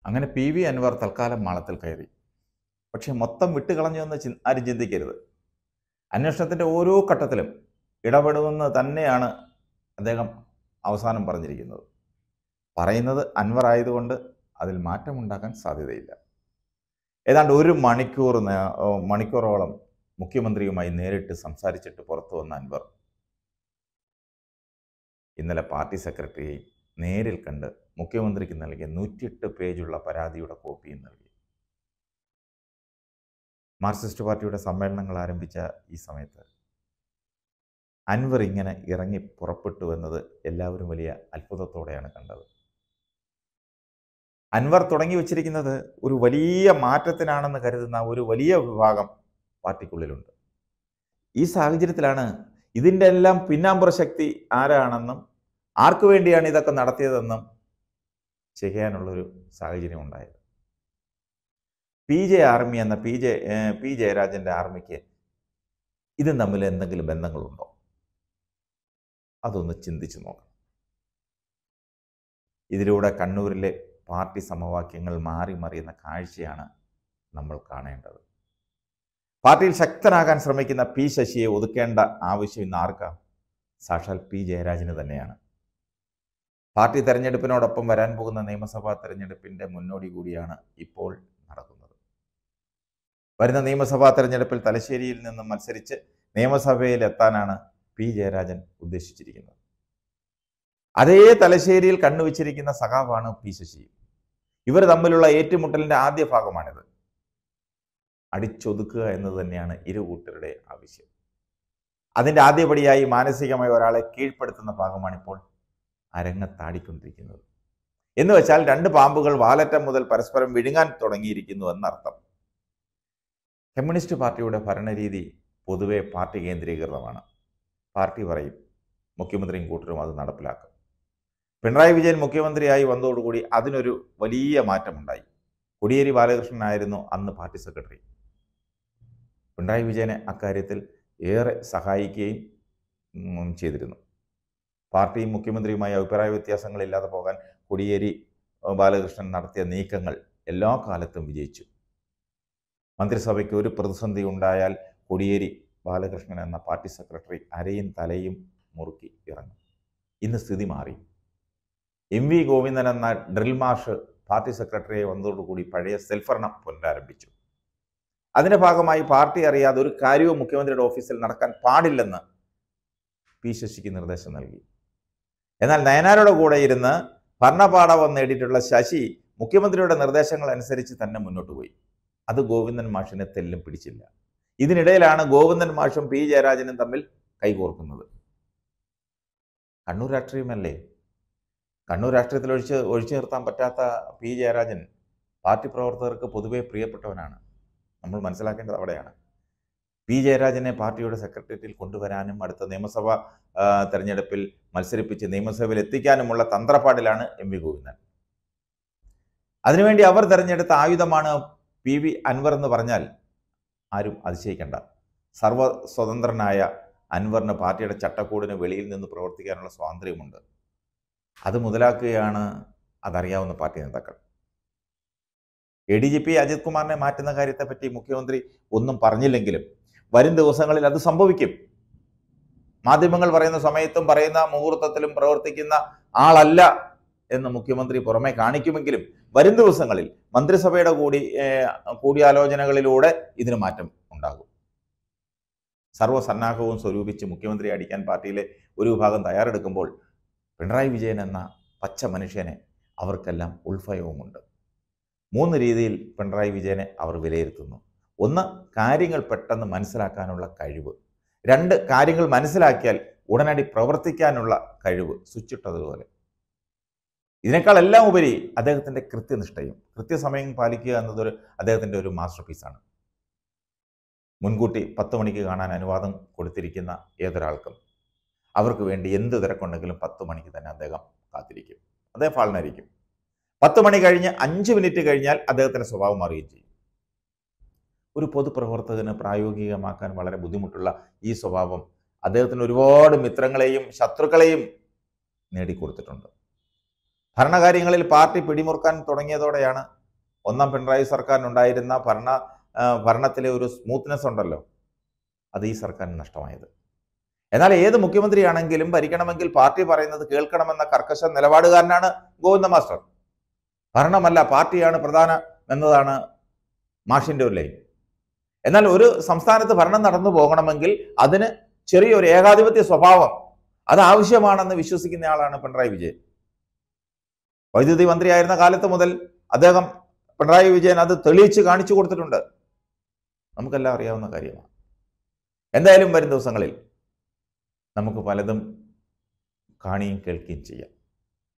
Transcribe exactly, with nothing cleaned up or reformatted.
അങ്ങനെ P V Anwar തൽക്കാലം മാളത്തിൽ കയറി. പക്ഷെ മൊത്തം വിട്ടുകളഞ്ഞു എന്ന് ചി ആരും ചിന്തിക്കരുത്. അന്വേഷണത്തിൻ്റെ ഓരോ ഘട്ടത്തിലും ഇടപെടുമെന്ന് തന്നെയാണ് അദ്ദേഹം അവസാനം പറഞ്ഞിരിക്കുന്നത്. പറയുന്നത് അൻവർ ആയതുകൊണ്ട് അതിൽ മാറ്റമുണ്ടാക്കാൻ സാധ്യതയില്ല. ഏതാണ്ട് ഒരു മണിക്കൂർ മണിക്കൂറോളം മുഖ്യമന്ത്രിയുമായി നേരിട്ട് സംസാരിച്ചിട്ട് പുറത്തു വന്ന അൻവർ ഇന്നലെ പാർട്ടി സെക്രട്ടറിയെയും നേരിൽ കണ്ട് മുഖ്യമന്ത്രിക്ക് നൽകിയ നൂറ്റിയെട്ട് പേജുള്ള പരാതിയുടെ കോപ്പിയും നൽകി. മാർക്സിസ്റ്റ് പാർട്ടിയുടെ സമ്മേളനങ്ങൾ ആരംഭിച്ച ഈ സമയത്ത് അൻവർ ഇങ്ങനെ ഇറങ്ങി പുറപ്പെട്ടു എന്നത് എല്ലാവരും വലിയ അത്ഭുതത്തോടെയാണ് കണ്ടത്. അൻവർ തുടങ്ങി വച്ചിരിക്കുന്നത് ഒരു വലിയ മാറ്റത്തിനാണെന്ന് കരുതുന്ന ഒരു വലിയ വിഭാഗം പാർട്ടിക്കുള്ളിലുണ്ട്. ഈ സാഹചര്യത്തിലാണ് ഇതിൻ്റെ എല്ലാം പിന്നാമ്പുറ ശക്തി ആരാണെന്നും ആർക്കു വേണ്ടിയാണ് ഇതൊക്കെ നടത്തിയതെന്നും ചെയ്യാനുള്ളൊരു സാഹചര്യം ഉണ്ടായത്. പി ജെ ആർമി എന്ന പി ജെ പി ജയരാജൻ്റെ ആർമിക്ക് ഇതും തമ്മിൽ എന്തെങ്കിലും ബന്ധങ്ങളുണ്ടോ? അതൊന്ന് ചിന്തിച്ചു നോക്കണം. ഇതിലൂടെ കണ്ണൂരിലെ പാർട്ടി സമവാക്യങ്ങൾ മാറി മറിയുന്ന കാഴ്ചയാണ് നമ്മൾ കാണേണ്ടത്. പാർട്ടിയിൽ ശക്തനാകാൻ ശ്രമിക്കുന്ന പി ശശിയെ ഒതുക്കേണ്ട ആവശ്യം ഇന്ന് ആർക്കാ? സാക്ഷാൽ പി ജയരാജന് തന്നെയാണ്. പാർട്ടി തെരഞ്ഞെടുപ്പിനോടൊപ്പം വരാൻ പോകുന്ന നിയമസഭാ തെരഞ്ഞെടുപ്പിൻ്റെ മുന്നോടി കൂടിയാണ് ഇപ്പോൾ നടക്കുന്നത്. വരുന്ന നിയമസഭാ തെരഞ്ഞെടുപ്പിൽ തലശ്ശേരിയിൽ നിന്നും മത്സരിച്ച് നിയമസഭയിൽ എത്താനാണ് പി ജയരാജൻ ഉദ്ദേശിച്ചിരിക്കുന്നത്. അതേ തലശ്ശേരിയിൽ കണ്ണുവച്ചിരിക്കുന്ന സഖാവാണ് പി ശശി. ഇവർ തമ്മിലുള്ള ഏറ്റുമുട്ടലിൻ്റെ ആദ്യ ഭാഗമാണിത്. അടിച്ചൊതുക്കുക എന്നത് തന്നെയാണ് ഇരു കൂട്ടരുടെ ആവശ്യം. അതിൻ്റെ ആദ്യപടിയായി മാനസികമായി ഒരാളെ കീഴ്പ്പെടുത്തുന്ന ഭാഗമാണിപ്പോൾ അരങ്ങത്താടിക്കൊണ്ടിരിക്കുന്നത്. എന്ന് വെച്ചാൽ രണ്ട് പാമ്പുകൾ വാലറ്റം മുതൽ പരസ്പരം വിഴുങ്ങാൻ തുടങ്ങിയിരിക്കുന്നു എന്നർത്ഥം. കമ്മ്യൂണിസ്റ്റ് പാർട്ടിയുടെ ഭരണരീതി പൊതുവെ പാർട്ടി കേന്ദ്രീകൃതമാണ്. പാർട്ടി പറയും, മുഖ്യമന്ത്രിയും കൂട്ടരും അത് നടപ്പിലാക്കും. പിണറായി വിജയൻ മുഖ്യമന്ത്രിയായി വന്നതോടുകൂടി അതിനൊരു വലിയ മാറ്റമുണ്ടായി. കോടിയേരി ബാലകൃഷ്ണനായിരുന്നു അന്ന് പാർട്ടി സെക്രട്ടറി. പിണറായി വിജയനെ അക്കാര്യത്തിൽ ഏറെ സഹായിക്കുകയും ചെയ്തിരുന്നു. പാർട്ടിയും മുഖ്യമന്ത്രിയുമായി അഭിപ്രായ വ്യത്യാസങ്ങളില്ലാതെ പോകാൻ കോടിയേരി ബാലകൃഷ്ണൻ നടത്തിയ നീക്കങ്ങൾ എല്ലാ കാലത്തും വിജയിച്ചു. മന്ത്രിസഭയ്ക്ക് ഒരു പ്രതിസന്ധി ഉണ്ടായാൽ കോടിയേരി ബാലകൃഷ്ണൻ എന്ന പാർട്ടി സെക്രട്ടറി അരയും തലയും മുറുക്കി ഇറങ്ങും. ഇന്ന് സ്ഥിതി മാറി. എം വി ഗോവിന്ദൻ എന്ന ഡ്രിൽ മാഷ് പാർട്ടി സെക്രട്ടറിയെ വന്നതോടുകൂടി പഴയ സെൽഫരണം പുനരാരംഭിച്ചു. അതിൻ്റെ ഭാഗമായി പാർട്ടി അറിയാതെ ഒരു കാര്യവും മുഖ്യമന്ത്രിയുടെ ഓഫീസിൽ നടക്കാൻ പാടില്ലെന്ന് പി ശശിക്ക് നിർദ്ദേശം നൽകി. എന്നാൽ നയനാരുടെ കൂടെ ഇരുന്ന് ഭരണപാഠം നേടിയിട്ടുള്ള ശശി മുഖ്യമന്ത്രിയുടെ നിർദ്ദേശങ്ങൾ അനുസരിച്ച് തന്നെ മുന്നോട്ട് പോയി. അത് ഗോവിന്ദൻ മാഷിനെ തെല്ലും പിടിച്ചില്ല. ഇതിനിടയിലാണ് ഗോവിന്ദൻ മാഷും പി ജയരാജനും തമ്മിൽ കൈകോർക്കുന്നത്. കണ്ണൂർ രാഷ്ട്രീയമല്ലേ? കണ്ണൂർ രാഷ്ട്രീയത്തിൽ ഒഴിച്ച് ഒഴിച്ചു നിർത്താൻ പറ്റാത്ത പി ജയരാജൻ പാർട്ടി പ്രവർത്തകർക്ക് പൊതുവെ പ്രിയപ്പെട്ടവനാണ്. നമ്മൾ മനസ്സിലാക്കേണ്ടത് അവിടെയാണ്. പി ജയരാജനെ പാർട്ടിയുടെ സെക്രട്ടേറിയറ്റിൽ കൊണ്ടുവരാനും അടുത്ത നിയമസഭാ തെരഞ്ഞെടുപ്പിൽ മത്സരിപ്പിച്ച് നിയമസഭയിൽ എത്തിക്കാനുമുള്ള തന്ത്രപ്പാടിലാണ് എം വി ഗോവിന്ദൻ. അതിനുവേണ്ടി അവർ തെരഞ്ഞെടുത്ത ആയുധമാണ് പി വി അൻവർ എന്ന് പറഞ്ഞാൽ ആരും അതിശയിക്കേണ്ട. സർവ സ്വതന്ത്രനായ അൻവറിന് പാർട്ടിയുടെ ചട്ടക്കൂടിന് വെളിയിൽ നിന്ന് പ്രവർത്തിക്കാനുള്ള സ്വാതന്ത്ര്യമുണ്ട്. അത് മുതലാക്കുകയാണ് അതറിയാവുന്ന പാർട്ടി നേതാക്കൾ. A D G P Ajith കുമാറിനെ മാറ്റുന്ന കാര്യത്തെപ്പറ്റി മുഖ്യമന്ത്രി ഒന്നും പറഞ്ഞില്ലെങ്കിലും വരും ദിവസങ്ങളിൽ അത് സംഭവിക്കും. മാധ്യമങ്ങൾ പറയുന്ന സമയത്തും പറയുന്ന മുഹൂർത്തത്തിലും പ്രവർത്തിക്കുന്ന ആളല്ല എന്ന് മുഖ്യമന്ത്രി പുറമെ കാണിക്കുമെങ്കിലും വരും ദിവസങ്ങളിൽ മന്ത്രിസഭയുടെ കൂടി കൂടിയാലോചനകളിലൂടെ ഇതിന് മാറ്റം ഉണ്ടാകും. സർവ്വസന്നാഹവും സ്വരൂപിച്ച് മുഖ്യമന്ത്രിയെ അടിക്കാൻ പാർട്ടിയിലെ ഒരു വിഭാഗം തയ്യാറെടുക്കുമ്പോൾ പിണറായി വിജയൻ എന്ന പച്ച മനുഷ്യനെ അവർക്കെല്ലാം ഉൾഭയവുമുണ്ട്. മൂന്ന് രീതിയിൽ പിണറായി വിജയനെ അവർ വിലയിരുത്തുന്നു. ഒന്ന്, കാര്യങ്ങൾ പെട്ടെന്ന് മനസ്സിലാക്കാനുള്ള കഴിവ്. രണ്ട്, കാര്യങ്ങൾ മനസ്സിലാക്കിയാൽ ഉടനടി പ്രവർത്തിക്കാനുള്ള കഴിവ്, സ്വിച്ചിട്ടതുപോലെ. ഇതിനേക്കാൾ എല്ലാം ഉപരി അദ്ദേഹത്തിൻ്റെ കൃത്യനിഷ്ഠയും കൃത്യസമയം പാലിക്കുക എന്നതൊരു അദ്ദേഹത്തിൻ്റെ ഒരു മാസ്റ്റർ പീസാണ്. മുൻകൂട്ടി പത്ത് മണിക്ക് കാണാൻ അനുവാദം കൊടുത്തിരിക്കുന്ന ഏതൊരാൾക്കും അവർക്ക് വേണ്ടി എന്ത് തിരക്കുണ്ടെങ്കിലും പത്ത് മണിക്ക് തന്നെ അദ്ദേഹം കാത്തിരിക്കും. അദ്ദേഹം ഫാളിനായിരിക്കും. പത്ത് മണി കഴിഞ്ഞ് അഞ്ച് മിനിറ്റ് കഴിഞ്ഞാൽ അദ്ദേഹത്തിൻ്റെ സ്വഭാവം മാറുകയും ചെയ്യും. ഒരു പൊതുപ്രവർത്തകന് പ്രായോഗികമാക്കാൻ വളരെ ബുദ്ധിമുട്ടുള്ള ഈ സ്വഭാവം അദ്ദേഹത്തിന് ഒരുപാട് മിത്രങ്ങളെയും ശത്രുക്കളെയും നേടിക്കൊടുത്തിട്ടുണ്ട്. ഭരണകാര്യങ്ങളിൽ പാർട്ടി പിടിമുറുക്കാൻ തുടങ്ങിയതോടെയാണ് ഒന്നാം പിണറായി സർക്കാരിനുണ്ടായിരുന്ന ഭരണ ഭരണത്തിലെ ഒരു സ്മൂത്ത്നെസ് ഉണ്ടല്ലോ, അത് ഈ സർക്കാരിന് നഷ്ടമായത്. എന്നാൽ ഏത് മുഖ്യമന്ത്രിയാണെങ്കിലും ഭരിക്കണമെങ്കിൽ പാർട്ടി പറയുന്നത് കേൾക്കണമെന്ന കർക്കശ നിലപാടുകാരനാണ് ഗോവിന്ദ മാസ്റ്റർ. ഭരണമല്ല പാർട്ടിയാണ് പ്രധാനം എന്നതാണ് മാഷിൻ്റെ ഒരു ലൈൻ. എന്നാൽ ഒരു സംസ്ഥാനത്ത് ഭരണം നടന്നു പോകണമെങ്കിൽ അതിന് ചെറിയൊരു ഏകാധിപത്യ സ്വഭാവം അത് ആവശ്യമാണെന്ന് വിശ്വസിക്കുന്ന ആളാണ് പിണറായി വിജയൻ. വൈദ്യുതി മന്ത്രിയായിരുന്ന കാലത്ത് മുതൽ അദ്ദേഹം പിണറായി വിജയൻ അത് തെളിയിച്ച് കാണിച്ചു കൊടുത്തിട്ടുണ്ട്. നമുക്കെല്ലാം അറിയാവുന്ന കാര്യമാണ്. എന്തായാലും വരും ദിവസങ്ങളിൽ നമുക്ക് പലതും കാണുകയും കേൾക്കുകയും ചെയ്യാം.